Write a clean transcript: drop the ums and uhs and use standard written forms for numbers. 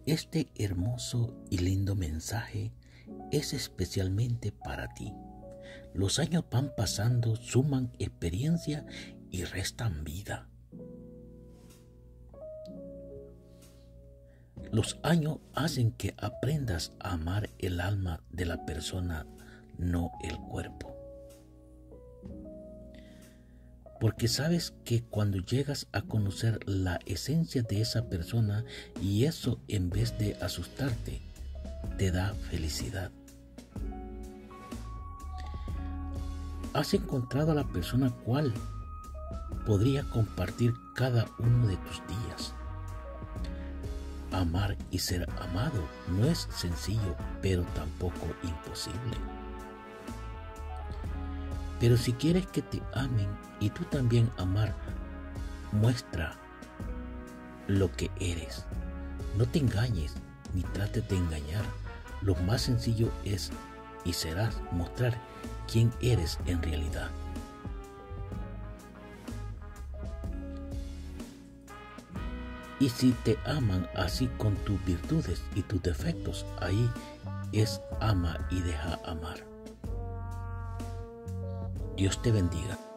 Este hermoso y lindo mensaje es especialmente para ti. Los años van pasando, suman experiencia y restan vida. Los años hacen que aprendas a amar el alma de la persona, no el cuerpo. Porque sabes que cuando llegas a conocer la esencia de esa persona, y eso en vez de asustarte, te da felicidad. Has encontrado a la persona cual podría compartir cada uno de tus días. Amar y ser amado no es sencillo, pero tampoco imposible. Pero si quieres que te amen y tú también amar, muestra lo que eres. No te engañes ni trates de engañar. Lo más sencillo es y serás mostrar quién eres en realidad. Y si te aman así con tus virtudes y tus defectos, ahí es ama y deja amar. Dios te bendiga.